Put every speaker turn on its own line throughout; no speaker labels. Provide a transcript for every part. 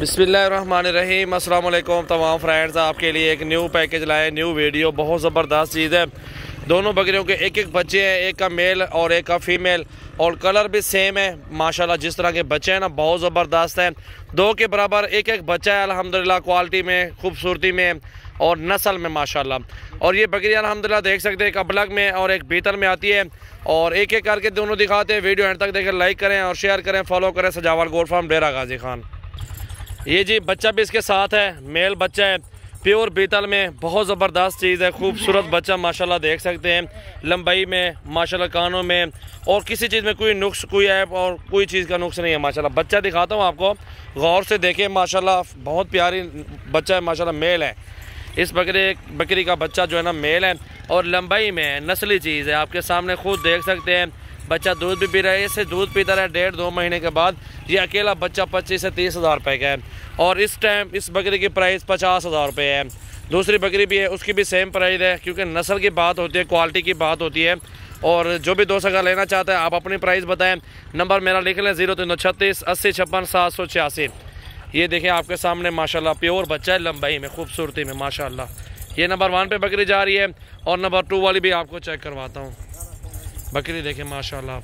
बिस्मिल्लाहिर्रहमानिर्रहीम। अस्सलाम वालेकुम तमाम फ्रेंड्स, आपके लिए एक न्यू पैकेज लाए, न्यू वीडियो। बहुत ज़बरदस्त चीज़ है। दोनों बकरियों के एक एक बच्चे हैं, एक का मेल और एक का फीमेल, और कलर भी सेम है माशाल्लाह। जिस तरह के बच्चे हैं ना, बहुत ज़बरदस्त हैं। दो के बराबर एक एक बच्चा है अल्हम्दुलिल्लाह, क्वालिटी में, खूबसूरती में और नस्ल में माशाल्लाह। और ये बकरी अल्हम्दुलिल्लाह देख सकते हैं, एक अबलग में और एक बीतल में आती है। और एक एक करके दोनों दिखाते हैं। वीडियो एंड तक देखें, लाइक करें और शेयर करें, फॉलो करें सजावल गोट फार्म डेरा गाजी खान। ये जी बच्चा भी इसके साथ है, मेल बच्चा है, प्योर बीतल में। बहुत ज़बरदस्त चीज़ है, खूबसूरत बच्चा माशाल्लाह देख सकते हैं। लंबाई में माशाल्लाह, कानों में और किसी चीज़ में कोई नुक्स, कोई ऐप और कोई चीज़ का नुक्स नहीं है माशाल्लाह। बच्चा दिखाता हूँ आपको, गौर से देखें माशाल्लाह। बहुत प्यारी बच्चा है माशाल्लाह, मेल है। इस बकरी का बच्चा जो है ना, मेल है और लंबाई में है, नस्ली चीज़ है। आपके सामने खुद देख सकते हैं। बच्चा दूध भी पी रहा है, इससे दूध पीता रहा है 1.5-2 महीने के बाद। ये अकेला बच्चा 25 से 30 हज़ार रुपये का है। और इस टाइम इस बकरी की प्राइस 50 हज़ार रुपये है। दूसरी बकरी भी है, उसकी भी सेम प्राइस है, क्योंकि नस्ल की बात होती है, क्वालिटी की बात होती है। और जो भी दोस्त अगर लेना चाहता है, आप अपनी प्राइस बताएं। नंबर मेरा लिख लें 0336 80 56 786। ये देखें आपके सामने माशाल्लाह, प्योर बच्चा है, लंबाई में, खूबसूरती में माशाल्लाह। ये नंबर 1 पे बकरी जा रही है और नंबर 2 वाली भी आपको चेक करवाता हूँ। बकरी देखें माशाल्लाह।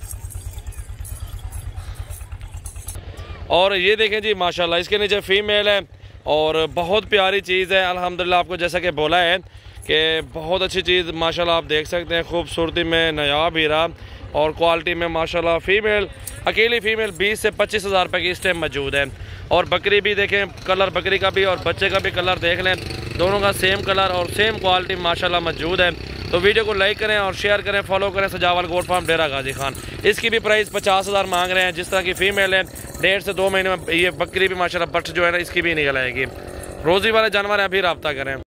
और ये देखें जी माशाल्लाह, इसके नीचे फीमेल है और बहुत प्यारी चीज़ है अल्हम्दुलिल्लाह। आपको जैसा कि बोला है कि बहुत अच्छी चीज़ माशाल्लाह, आप देख सकते हैं। खूबसूरती में, नायाब हीरा और क्वालिटी में माशाल्लाह। फीमेल, अकेली फीमेल 20 से 25 हज़ार रुपये की इस टाइम मौजूद है। और बकरी भी देखें, कलर बकरी का भी और बच्चे का भी कलर देख लें, दोनों का सेम कलर और सेम क्वालिटी माशाल्लाह मौजूद है। तो वीडियो को लाइक करें और शेयर करें, फॉलो करें सजावल गोट फार्म डेरा गाजी खान। इसकी भी प्राइस 50 हज़ार मांग रहे हैं। जिस तरह की फीमेल है, 1.5 से 2 महीने में ये बकरी भी माशाल्लाह बट जो है ना, इसकी भी निकल आएगी। रोज़ी वाले जानवर हैं, अभी रब्ता करें।